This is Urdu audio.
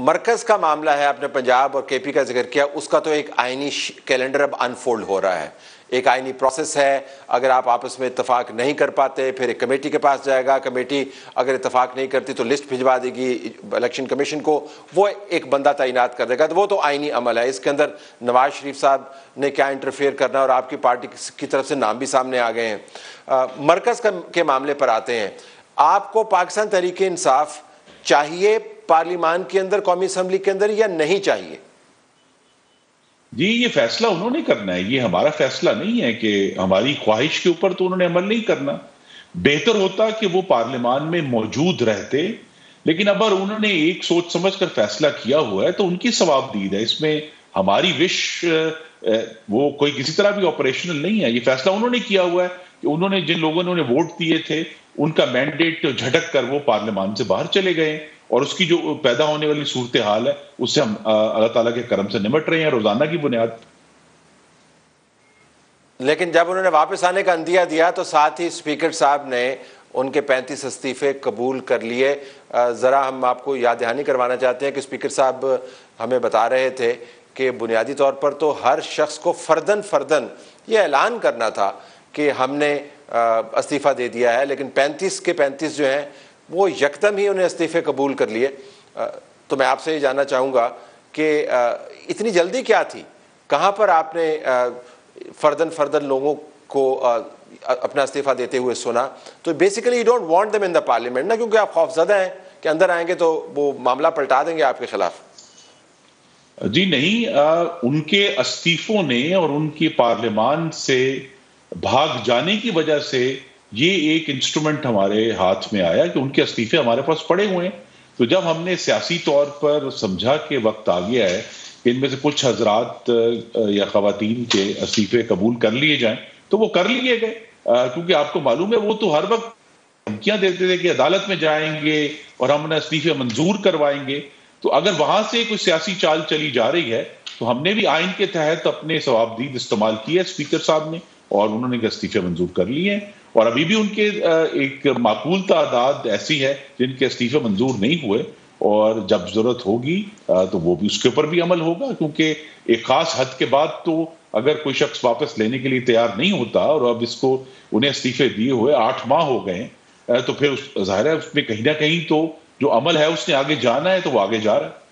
مرکز کا معاملہ ہے، آپ نے پنجاب اور کے پی کا ذکر کیا، اس کا تو ایک آئینی کیلنڈر اب انفولڈ ہو رہا ہے، ایک آئینی پروسیس ہے. اگر آپ آپس میں اتفاق نہیں کر پاتے پھر ایک کمیٹی کے پاس جائے گا، کمیٹی اگر اتفاق نہیں کرتی تو لسٹ بھجوا دے گی الیکشن کمیشن کو، وہ ایک بندہ تعینات کر دے گا. تو وہ تو آئینی عمل ہے. اس کے اندر نواز شریف صاحب نے کیا انٹرفیئر کرنا، اور آپ کی پارٹی کی طرف سے نام بھی سامنے آ گئے ہیں. مرکز کے معاملے پر آتے ہیں. آپ کو پاکستان تحریک انصاف چاہیے پارلیمان کے اندر، قومی اسمبلی کے اندر، یا نہیں چاہیے؟ جی یہ فیصلہ انہوں نے کرنا ہے، یہ ہمارا فیصلہ نہیں ہے کہ ہماری خواہش کے اوپر تو انہوں نے عمل نہیں کرنا. بہتر ہوتا کہ وہ پارلیمان میں موجود رہتے، لیکن اب انہوں نے ایک سوچ سمجھ کر فیصلہ کیا ہوا ہے تو ان کی ثواب دید ہے. اس میں ہماری وش وہ کوئی کسی طرح بھی آپریشنل نہیں ہے. یہ فیصلہ انہوں نے کیا ہوا ہے کہ انہوں نے جن لوگوں نے انہیں ووٹ دیے تھے ان کا مینڈیٹ جھٹک کر وہ پارلیمان سے باہر چلے گئے، اور اس کی جو پیدا ہونے والی صورتحال ہے اس سے ہم اللہ تعالیٰ کے کرم سے نمٹ رہے ہیں روزانہ کی بنیاد. لیکن جب انہوں نے واپس آنے کا عندیہ دیا تو ساتھ ہی اسپیکر صاحب نے ان کے 35 استعفے قبول کر لیے. ذرا ہم آپ کو یاد دہانی کروانا چاہتے ہیں کہ اسپیکر صاحب ہمیں بتا رہے تھے کہ بنیادی طور پر تو ہر شخص کو فرداً یہ اعلان کرنا تھا کہ ہم نے استعفیٰ دے دیا ہے، لیکن 35 کے 35 جو ہیں وہ یکدم ہی انہیں استعفے قبول کر لیے. تو میں آپ سے یہ جاننا چاہوں گا کہ اتنی جلدی کیا تھی؟ کہاں پر آپ نے فرداً لوگوں کو اپنا استعفیٰ دیتے ہوئے سنا؟ تو basically you don't want them in the parliament نا، کیونکہ آپ خوفزدہ ہیں کہ اندر آئیں گے تو وہ معاملہ پلٹا دیں گے آپ کے خلاف. جی نہیں، ان کے استعفوں نے اور ان کی پارلیمان سے بھاگ جانے کی وجہ سے یہ ایک انسٹرومنٹ ہمارے ہاتھ میں آیا کہ ان کے استعفے ہمارے پاس پڑے ہوئے ہیں. تو جب ہم نے سیاسی طور پر سمجھا کہ وقت آ گیا ہے کہ ان میں سے کچھ حضرات یا خواتین کے استعفے قبول کر لیے جائیں تو وہ کر لیے گئے. کیونکہ آپ کو معلوم ہے وہ تو ہر وقت دھمکیاں دیتے تھے کہ عدالت میں جائیں گے اور ہم نے استعفے منظور کروائیں گے. تو اگر وہاں سے کوئی سیاسی چال چلی جا رہی ہے تو ہم نے بھی آئین کے تحت اپنے ثوابدید استعمال کیا اسپیکر صاحب نے، اور انہوں نے استعفے منظور کر لیے ہیں. اور ابھی بھی ان کے ایک معقول تعداد ایسی ہے جن کے استعفے منظور نہیں ہوئے، اور جب ضرورت ہوگی تو وہ بھی اس کے اوپر بھی عمل ہوگا. کیونکہ ایک خاص حد کے بعد تو اگر کوئی شخص واپس لینے کے لیے تیار نہیں ہوتا، اور اب اس کو انہیں استعفے دیے ہوئے 8 ماہ ہو گئے، تو پھر ظاہر ہے اس میں کہیں نہ کہیں تو جو عمل ہے اس نے آگے جانا ہے تو وہ آگے جا رہا ہے.